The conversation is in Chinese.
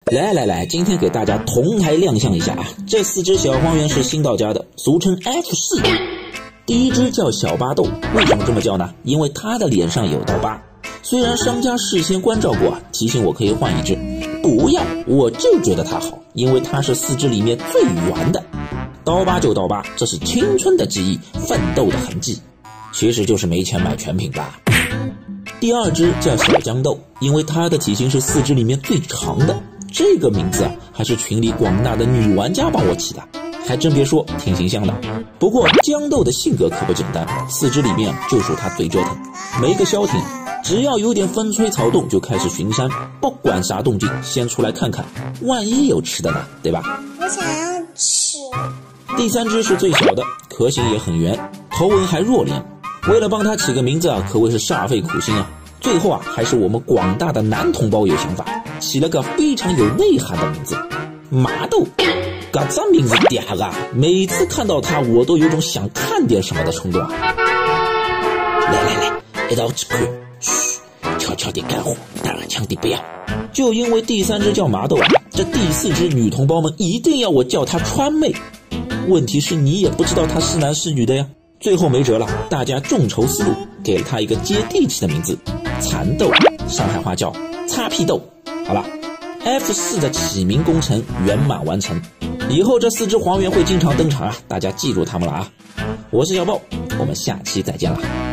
来，今天给大家同台亮相一下啊！这4只小黄猿是新到家的，俗称 F4。第一只叫小巴豆，为什么这么叫呢？因为它的脸上有道疤。虽然商家事先关照过啊，提醒我可以换一只，不要，我就觉得它好，因为它是4只里面最圆的。刀疤就刀疤，这是青春的记忆，奋斗的痕迹，其实就是没钱买全品吧。第二只叫小豇豆，因为它的体型是4只里面最长的。这个名字啊，还是群里广大的女玩家帮我起的，还真别说，挺形象的。不过豇豆的性格可不简单，4只里面就属它最折腾，没个消停，只要有点风吹草动就开始巡山，不管啥动静，先出来看看，万一有吃的呢，对吧？ 我想要吃。 第3只是最小的，壳形也很圆，头纹还弱连。为了帮它起个名字啊，可谓是煞费苦心啊。最后啊，还是我们广大的男同胞有想法，起了个非常有内涵的名字——麻豆。这名字嗲啊，每次看到它，我都有种想看点什么的冲动啊！来，一道吃亏，嘘，悄悄地干活，打了枪的不要。就因为第3只叫麻豆啊，这第4只女同胞们一定要我叫她川妹。问题是你也不知道她是男是女的呀。最后没辙了，大家众筹思路，给了她一个接地气的名字——蚕豆，上海话叫擦屁豆。好了 ，F4 的起名工程圆满完成，以后这4只黄猿会经常登场啊，大家记住他们了啊！我是小豹，我们下期再见了。